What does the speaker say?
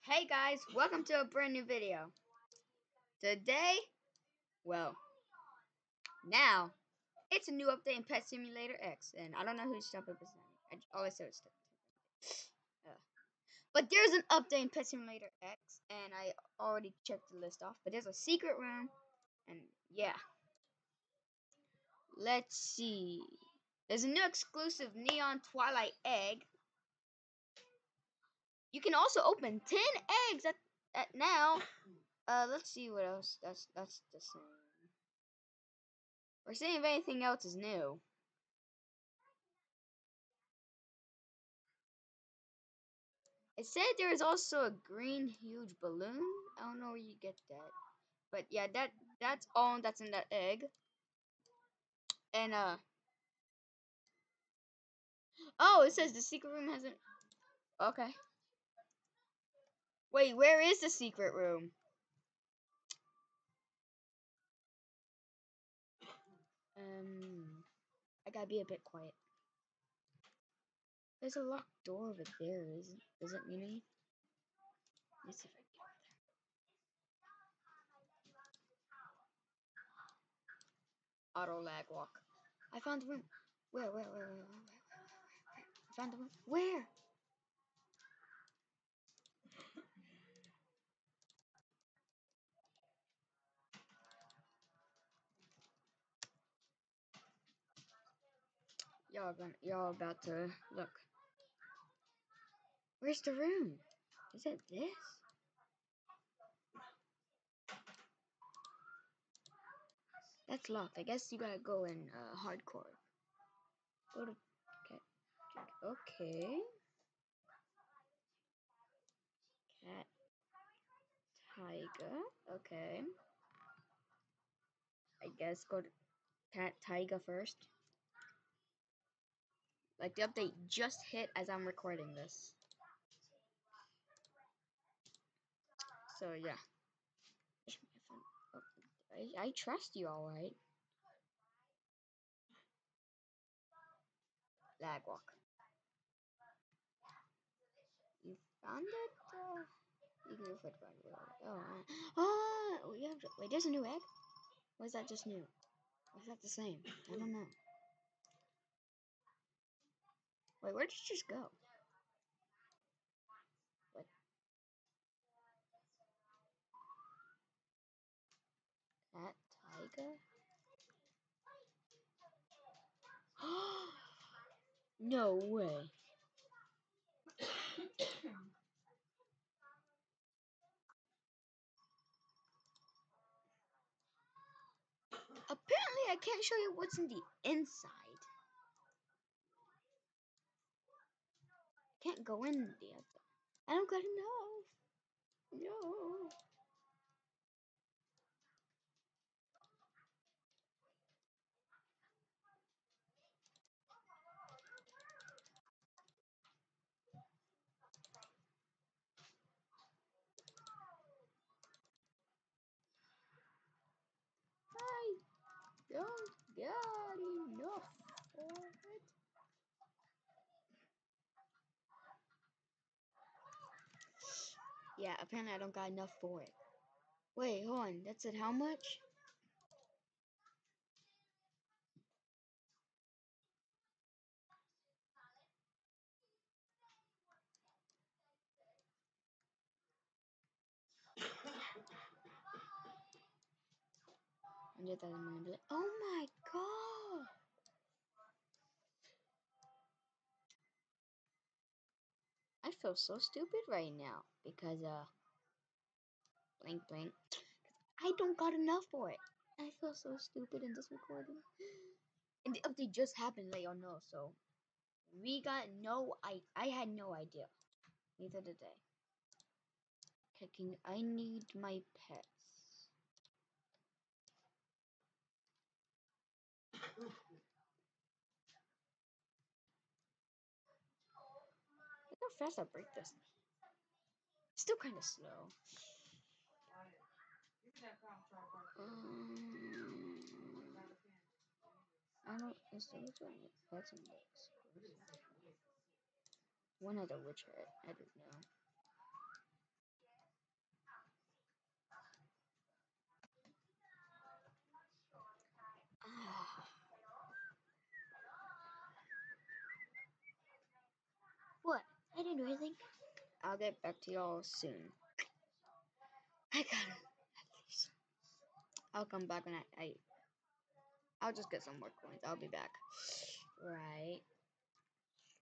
Hey guys, welcome to a brand new video. Today, well, now, it's a new update in Pet Simulator X, and I don't know who's jumping beside me. I always say it's but there's an update in Pet Simulator X, and I already checked the list off, but there's a secret room, and yeah. Let's see. There's a new exclusive Neon Twilight Egg. You can also open 10 eggs at now. Let's see what else. That's the same. We're seeing if anything else is new. It said there is also a green huge balloon. I don't know where you get that. But yeah, that's all that's in that egg. And oh, it says the secret room hasn't. Okay. Wait, where is the secret room? I gotta be a bit quiet. There's a locked door over there, is it mean? Let's see if I can get over there. Auto lag walk. I found the room. Where? I found the room. Where? Y'all about to look. Where's the room? Is it this? That's locked. I guess you gotta go in hardcore. Go to okay. Cat Tiger. Okay. I guess go to Cat Tiger first. Like the update just hit as I'm recording this. So yeah. I trust you, alright. Lag walk. You found it? You can go for it. Oh, we have to, wait, there's a new egg? Or is that just new? Or is that the same? I don't know. Wait, where did you just go? What? Cat Tiger? No way. Apparently, I can't show you what's in the inside. Can't go in the other. I don't gotta know. No. I don't got enough for it. Yeah, apparently I don't got enough for it. Wait, hold on. That's it. How much? $100,000. Oh my god! I feel so stupid right now because blink blink. I don't got enough for it. I feel so stupid in this recording. And the update just happened, let y'all know. So we got I had no idea. Neither did they. I need my pets. Look how fast I break this. Still kind of slow. I don't. Is there which one? Pets and books. One other witch hat. I don't know. What? I didn't do anything. I'll get back to y'all soon. I got it. I'll come back when I'll just get some more coins. I'll be back. Right